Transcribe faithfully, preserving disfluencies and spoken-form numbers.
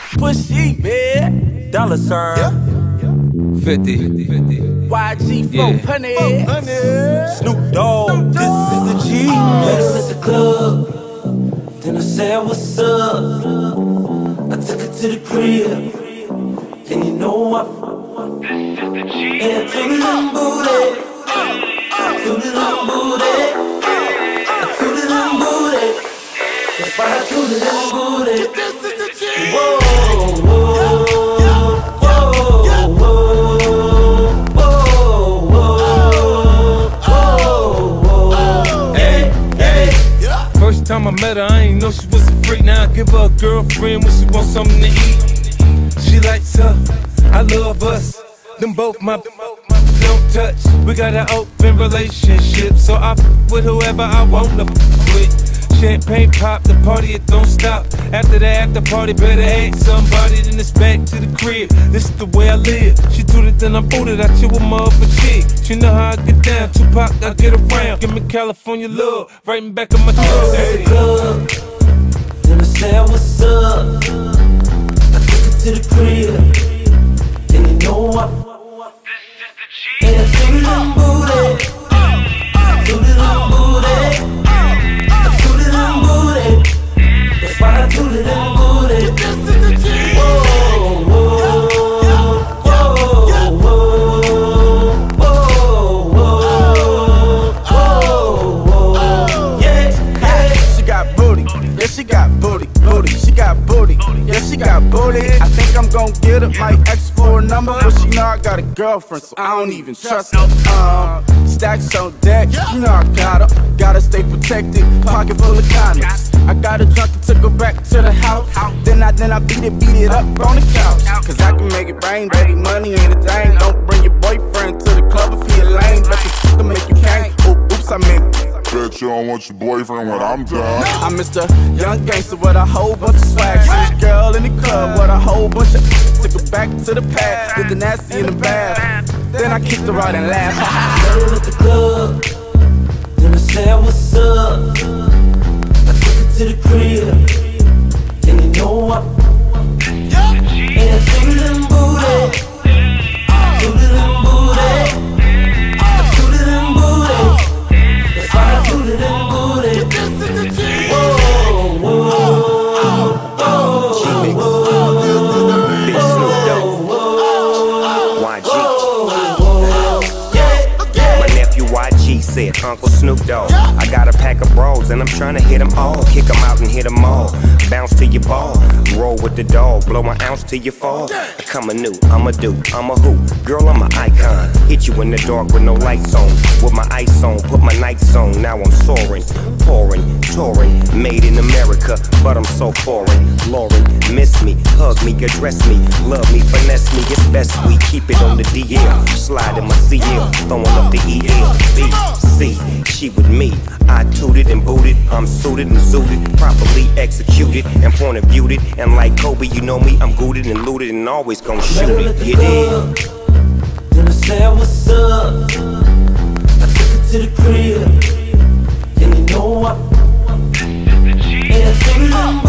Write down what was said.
Pushy, man. Dollar sign. Yeah. fifty. Y G four hundred. Yeah. Snoop Dogg. This is the G. Met her at the club. Then I said, what's up? I took her to the crib. And you know I This is the G. And I took a little booty. I took a little booty. I took a little booty. That's why I took a little booty. This is the G. Whoa, whoa, whoa, whoa, whoa, whoa, whoa. Hey, hey. First time I met her, I ain't know she was a freak. Now I give her a girlfriend when she wants something to eat. She likes her, I love us. Them both my don't touch. We got an open relationship, so I f with whoever I wanna f with. Champagne pop, the party it don't stop. After the after party, better ask somebody. Then it's back to the crib. This is the way I live. She tooted, then I booted. I chill with my other chick. She know how I get down. Tupac, I get around. Give me California love, right in back of my throat. Hey. Then I said, what's up? I took her to the crib. And you know I And I took a little booty. I took a little booty. I took a little booty. That's why I took a little booty. This is the G. Whoa, whoa, whoa, whoa, whoa, whoa, whoa. Yeah, yeah. She got booty. Yeah, she got booty. Booty. She got booty. Yeah, she got booty. I think I'm gon' get her. Might ask for a number, but she know I got a girlfriend, so I don't even trust her. Um, stacks on deck, you know I got her. Gotta stay protected, pocket full of condoms. I got her drunk and took her back to the house. Then I, then I beat it, beat it up on the couch. Cause I can make it rain, baby, money ain't a thing. Don't bring your boyfriend to the club if he a lame. But the to make you king. Ooh, oops, I meant Bet you don't want your boyfriend when I'm done. I'm Mister Young Gangster with a whole bunch of swag. See this girl in the club with a whole bunch of took her back to the past, did the nasty in the bath. Then I kicked her out and laughed. Met her at the club. Then I said, what's up? I took her to the crib. And you know I And I took a little booty. I took a little booty. I took a little booty. That's why I took a little booty. This is the G. Whoa, whoa, whoa, G-Mix. Big Snoop Dogg. Y G. My nephew Y G said, Uncle Snoop Dogg, I got a pack of bros and I'm trying to hit them all. Kick them out and hit them all. Bounce to your ball. Roll with the dog. Blow an ounce till you fall. I come anew. I'm a do. I'm a who. Girl, I'm an icon. Hit you in the dark with no lights on. With my ice on. Put my nights on. Now I'm soaring. Pouring. Touring. Made in America. But I'm so foreign. Lauren. Miss me. Hug me. Address me. Love me. Finesse me. It's best we keep it on the D L. Slide in my C L. Throwing up the E L. B. C. She with me. I tooted and booted. I'm suited and zooted. Properly executed and point of viewed it. And like Kobe, you know me, I'm gooted and looted and always gon' shoot it. You dig? Then I said, what's up? I took her to the crib. And you know I And I took a little